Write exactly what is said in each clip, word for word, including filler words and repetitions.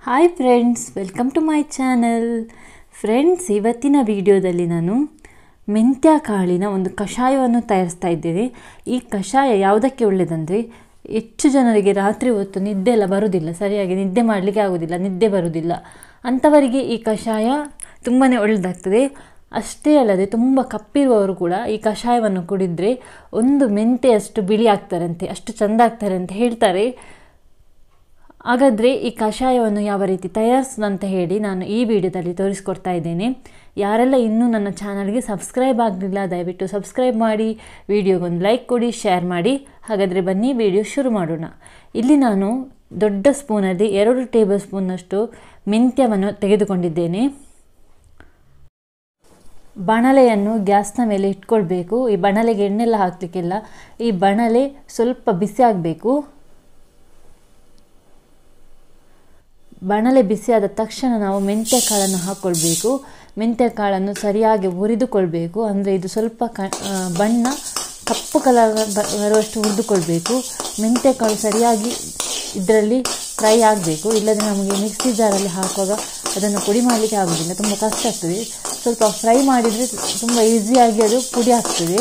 Hi friends, welcome to my channel. Friends, ಇವತ್ತಿನ ವಿಡಿಯೋದಲ್ಲಿ ನಾನು ಮೆಂತ್ಯ ಕಾಳಿನ ಒಂದು ಕಷಾಯವನ್ನು ತಯಾರಿಸ್ತಾ ಇದ್ದೇನೆ. ಈ ಕಷಾಯ ಯಾವುದಕ್ಕೆ ಒಳ್ಳೆಯದಂದರೆ, ಹೆಚ್ಚು ಜನರಿಗೆ ರಾತ್ರಿ ಹೊತ್ತು ನಿದ್ದೆ ಎಲ್ಲ ಬರುವುದಿಲ್ಲ, ಸರಿಯಾಗಿ ನಿದ್ದೆ ಮಾಡಲಿಕ್ಕೆ ಆಗೋದಿಲ್ಲ, ನಿದ್ದೆ ಬರುವುದಿಲ್ಲ ಅಂಥವರಿಗೆ ಈ ಕಷಾಯ ತುಂಬಾ ಒಳ್ಳೆಯದಾಗ್ತದೆ. ಅಷ್ಟೇ ಅಲ್ಲದೆ ತುಂಬ ಕಪ್ಪಿರುವವರು ಕೂಡ ಈ ಕಷಾಯವನ್ನು ಕುಡಿದರೆ ಒಂದು ಮೆಂತೆಯಷ್ಟು ಬಿಳಿ ಆಗ್ತಾರಂತೆ, ಅಷ್ಟು ಚೆಂದ ಆಗ್ತಾರೆ ಅಂತ ಹೇಳ್ತಾರೆ. ಹಾಗಾದರೆ ಈ ಕಷಾಯವನ್ನು ಯಾವ ರೀತಿ ತಯಾರಿಸೋದು ಅಂತ ಹೇಳಿ ನಾನು ಈ ವಿಡಿಯೋದಲ್ಲಿ ತೋರಿಸ್ಕೊಡ್ತಾ ಇದ್ದೇನೆ. ಯಾರೆಲ್ಲ ಇನ್ನೂ ನನ್ನ ಚಾನಲ್ಗೆ ಸಬ್ಸ್ಕ್ರೈಬ್ ಆಗಲಿಲ್ಲ ದಯವಿಟ್ಟು ಸಬ್ಸ್ಕ್ರೈಬ್ ಮಾಡಿ, ವಿಡಿಯೋಗೊಂದು ಲೈಕ್ ಕೊಡಿ, ಶೇರ್ ಮಾಡಿ. ಹಾಗಾದರೆ ಬನ್ನಿ ವಿಡಿಯೋ ಶುರು ಮಾಡೋಣ. ಇಲ್ಲಿ ನಾನು ದೊಡ್ಡ ಸ್ಪೂನಲ್ಲಿ ಎರಡು ಟೇಬಲ್ ಸ್ಪೂನ್ನಷ್ಟು ಮೆಂತ್ಯವನ್ನು ತೆಗೆದುಕೊಂಡಿದ್ದೇನೆ. ಬಾಣಲೆಯನ್ನು ಗ್ಯಾಸ್ನ ಮೇಲೆ ಇಟ್ಕೊಳ್ಬೇಕು. ಈ ಬಾಣಲೆಗೆ ಎಣ್ಣೆಲ್ಲ ಹಾಕಲಿಕ್ಕಿಲ್ಲ, ಈ ಬಾಣಲೆ ಸ್ವಲ್ಪ ಬಿಸಿ ಆಗಬೇಕು. ಬಾಣಲೆ ಬಿಸಿಯಾದ ತಕ್ಷಣ ನಾವು ಮೆಂತ್ಯ ಕಾಳನ್ನು ಹಾಕ್ಕೊಳ್ಬೇಕು. ಮೆಂತ್ಯ ಕಾಳನ್ನು ಸರಿಯಾಗಿ ಹುರಿದುಕೊಳ್ಬೇಕು. ಅಂದರೆ ಇದು ಸ್ವಲ್ಪ ಕ ಬಣ್ಣ ಕಪ್ಪು ಕಲರ್ ಬರುವಷ್ಟು ಹುರಿದುಕೊಳ್ಬೇಕು. ಮೆಂತ್ಯ ಕಾಳು ಸರಿಯಾಗಿ ಇದರಲ್ಲಿ ಫ್ರೈ ಆಗಬೇಕು, ಇಲ್ಲದೆ ನಮಗೆ ಮಿಕ್ಸಿ ಜಾರಲ್ಲಿ ಹಾಕುವಾಗ ಅದನ್ನು ಪುಡಿ ಮಾಡಲಿಕ್ಕೆ ಆಗೋದಿಲ್ಲ, ತುಂಬ ಕಷ್ಟ ಆಗ್ತದೆ. ಸ್ವಲ್ಪ ಫ್ರೈ ಮಾಡಿದರೆ ತುಂಬ ಈಸಿಯಾಗಿ ಅದು ಪುಡಿ ಆಗ್ತದೆ.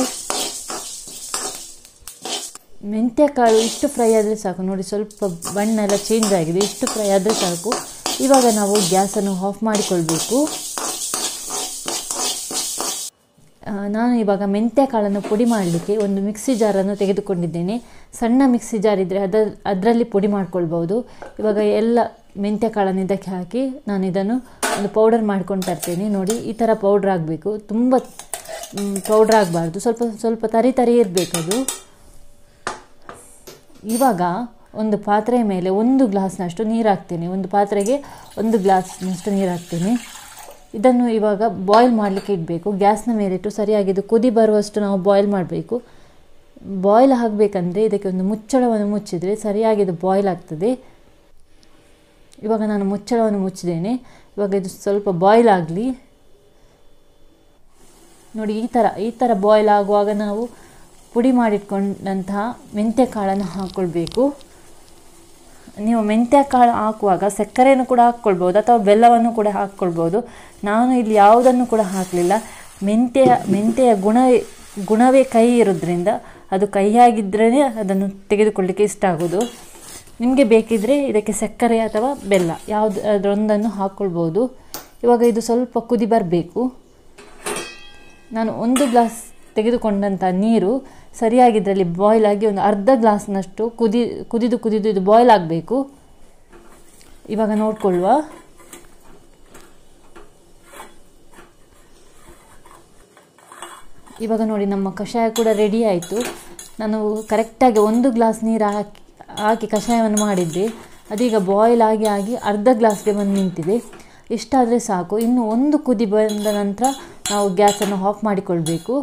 ಮೆಂತ್ಯ ಕಾಳು ಇಷ್ಟು ಫ್ರೈ ಆದರೆ ಸಾಕು. ನೋಡಿ, ಸ್ವಲ್ಪ ಬಣ್ಣ ಎಲ್ಲ ಚೇಂಜ್ ಆಗಿದೆ, ಇಷ್ಟು ಫ್ರೈ ಆದರೆ ಸಾಕು. ಇವಾಗ ನಾವು ಗ್ಯಾಸನ್ನು ಆಫ್ ಮಾಡಿಕೊಳ್ಬೇಕು. ನಾನು ಇವಾಗ ಮೆಂತ್ಯ ಕಾಳನ್ನು ಪುಡಿ ಮಾಡಲಿಕ್ಕೆ ಒಂದು ಮಿಕ್ಸಿ ಜಾರನ್ನು ತೆಗೆದುಕೊಂಡಿದ್ದೇನೆ. ಸಣ್ಣ ಮಿಕ್ಸಿ ಜಾರ್ ಇದ್ದರೆ ಅದ ಅದರಲ್ಲಿ ಪುಡಿ ಮಾಡ್ಕೊಳ್ಬೋದು. ಇವಾಗ ಎಲ್ಲ ಮೆಂತ್ಯ ಕಾಳನ್ನು ಇದಕ್ಕೆ ಹಾಕಿ ನಾನು ಇದನ್ನು ಒಂದು ಪೌಡರ್ ಮಾಡ್ಕೊಂಡು ತರ್ತೇನೆ. ನೋಡಿ, ಈ ಥರ ಪೌಡ್ರ್ ಆಗಬೇಕು, ತುಂಬ ಪೌಡ್ರ್ ಆಗಬಾರ್ದು, ಸ್ವಲ್ಪ ಸ್ವಲ್ಪ ತರಿ ತರಿ ಇರಬೇಕದು. ಇವಾಗ ಒಂದು ಪಾತ್ರೆಯ ಮೇಲೆ ಒಂದು ಗ್ಲಾಸ್ನಷ್ಟು ನೀರು ಹಾಕ್ತೇನೆ. ಒಂದು ಪಾತ್ರೆಗೆ ಒಂದು ಗ್ಲಾಸ್ನಷ್ಟು ನೀರು ಹಾಕ್ತೇನೆ. ಇದನ್ನು ಇವಾಗ ಬಾಯ್ಲ್ ಮಾಡಲಿಕ್ಕೆ ಇಡಬೇಕು. ಗ್ಯಾಸ್ನ ಮೇಲಿಟ್ಟು ಸರಿಯಾಗಿ ಇದು ಕುದಿ ಬರುವಷ್ಟು ನಾವು ಬಾಯ್ಲ್ ಮಾಡಬೇಕು. ಬಾಯ್ಲ್ ಆಗಬೇಕಂದ್ರೆ ಇದಕ್ಕೆ ಒಂದು ಮುಚ್ಚಳವನ್ನು ಮುಚ್ಚಿದರೆ ಸರಿಯಾಗಿ ಇದು ಬಾಯ್ಲ್ ಆಗ್ತದೆ. ಇವಾಗ ನಾನು ಮುಚ್ಚಳವನ್ನು ಮುಚ್ಚಿದ್ದೇನೆ. ಇವಾಗ ಇದು ಸ್ವಲ್ಪ ಬಾಯ್ಲ್ ಆಗಲಿ. ನೋಡಿ, ಈ ಥರ ಈ ಥರ ಬಾಯ್ಲ್ ಆಗುವಾಗ ನಾವು ಪುಡಿ ಮಾಡಿಟ್ಕೊಂಡಂತಹ ಮೆಂತ್ಯ ಕಾಳನ್ನು ಹಾಕ್ಕೊಳ್ಬೇಕು. ನೀವು ಮೆಂತ್ಯ ಕಾಳು ಹಾಕುವಾಗ ಸಕ್ಕರೆಯನ್ನು ಕೂಡ ಹಾಕ್ಕೊಳ್ಬೋದು ಅಥವಾ ಬೆಲ್ಲವನ್ನು ಕೂಡ ಹಾಕ್ಕೊಳ್ಬೋದು. ನಾನು ಇಲ್ಲಿ ಯಾವುದನ್ನು ಕೂಡ ಹಾಕಲಿಲ್ಲ. ಮೆಂತ್ಯ ಮೆಂತ್ಯೆಯ ಗುಣ ಗುಣವೇ ಕಹಿ ಇರೋದ್ರಿಂದ ಅದು ಕಹಿಯಾಗಿದ್ರೇ ಅದನ್ನು ತೆಗೆದುಕೊಳ್ಳಲಿಕ್ಕೆ ಇಷ್ಟ ಆಗೋದು. ನಿಮಗೆ ಬೇಕಿದ್ದರೆ ಇದಕ್ಕೆ ಸಕ್ಕರೆ ಅಥವಾ ಬೆಲ್ಲ ಯಾವುದು ಅದರೊಂದನ್ನು ಹಾಕ್ಕೊಳ್ಬೋದು. ಇವಾಗ ಇದು ಸ್ವಲ್ಪ ಕುದಿ ಬರಬೇಕು. ನಾನು ಒಂದು ಗ್ಲಾಸ್ ತೆಗೆದುಕೊಂಡಂಥ ನೀರು ಸರಿಯಾಗಿ ಇದರಲ್ಲಿ ಬಾಯ್ಲ್ ಆಗಿ ಒಂದು ಅರ್ಧ ಗ್ಲಾಸ್ನಷ್ಟು ಕುದಿ ಕುದಿದು ಕುದಿದು ಇದು ಬಾಯ್ಲ್ ಆಗಬೇಕು. ಇವಾಗ ನೋಡ್ಕೊಳ್ಳುವ. ಇವಾಗ ನೋಡಿ, ನಮ್ಮ ಕಷಾಯ ಕೂಡ ರೆಡಿ ಆಯಿತು. ನಾನು ಕರೆಕ್ಟಾಗಿ ಒಂದು ಗ್ಲಾಸ್ ನೀರು ಹಾಕಿ ಹಾಕಿ ಕಷಾಯವನ್ನು ಮಾಡಿದ್ದೆ. ಅದೀಗ ಬಾಯ್ಲ್ ಆಗಿ ಆಗಿ ಅರ್ಧ ಗ್ಲಾಸ್ಗೆ ಬಂದು ನಿಂತಿದೆ. ಇಷ್ಟಾದರೆ ಸಾಕು. ಇನ್ನು ಒಂದು ಕುದಿ ಬಂದ ನಂತರ ನಾವು ಗ್ಯಾಸನ್ನು ಆಫ್ ಮಾಡಿಕೊಳ್ಬೇಕು.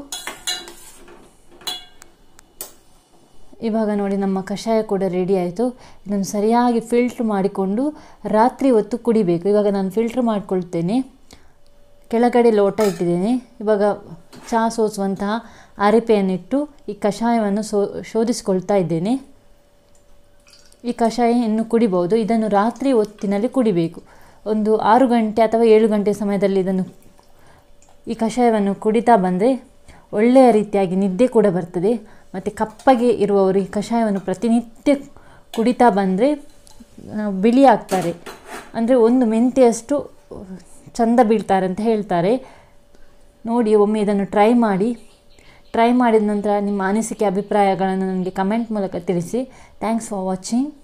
ಇವಾಗ ನೋಡಿ, ನಮ್ಮ ಕಷಾಯ ಕೂಡ ರೆಡಿ ಆಯಿತು. ಇದನ್ನು ಸರಿಯಾಗಿ ಫಿಲ್ಟ್ರ್ ಮಾಡಿಕೊಂಡು ರಾತ್ರಿ ಹೊತ್ತು ಕುಡಿಬೇಕು. ಇವಾಗ ನಾನು ಫಿಲ್ಟ್ರ್ ಮಾಡಿಕೊಳ್ತೇನೆ. ಕೆಳಗಡೆ ಲೋಟ ಇಟ್ಟಿದ್ದೇನೆ. ಇವಾಗ ಚಹಾ ಸೋಸುವಂತಹ ಅರಿಪೆಯನ್ನಿಟ್ಟು ಈ ಕಷಾಯವನ್ನು ಸೋ ಶೋಧಿಸ್ಕೊಳ್ತಾ ಇದ್ದೇನೆ. ಈ ಕಷಾಯ ಇನ್ನು ಕುಡಿಬೋದು. ಇದನ್ನು ರಾತ್ರಿ ಹೊತ್ತಿನಲ್ಲಿ ಕುಡಿಬೇಕು. ಒಂದು ಆರು ಗಂಟೆ ಅಥವಾ ಏಳು ಗಂಟೆ ಸಮಯದಲ್ಲಿ ಇದನ್ನು ಈ ಕಷಾಯವನ್ನು ಕುಡಿತಾ ಬಂದರೆ ಒಳ್ಳೆಯ ರೀತಿಯಾಗಿ ನಿದ್ದೆ ಕೂಡ ಬರ್ತದೆ. ಮತ್ತು ಕಪ್ಪಗೆ ಇರುವವರು ಈ ಕಷಾಯವನ್ನು ಪ್ರತಿನಿತ್ಯ ಕುಡಿತಾ ಬಂದರೆ ಬಿಳಿ ಆಗ್ತಾರೆ, ಅಂದರೆ ಒಂದು ಮೆಂತೆಯಷ್ಟು ಚಂದ ಬೀಳ್ತಾರೆ ಅಂತ ಹೇಳ್ತಾರೆ. ನೋಡಿ, ಒಮ್ಮೆ ಇದನ್ನು ಟ್ರೈ ಮಾಡಿ. ಟ್ರೈ ಮಾಡಿದ ನಂತರ ನಿಮ್ಮ ಅನಿಸಿಕೆ ಅಭಿಪ್ರಾಯಗಳನ್ನು ನನಗೆ ಕಮೆಂಟ್ ಮೂಲಕ ತಿಳಿಸಿ. Thanks for watching.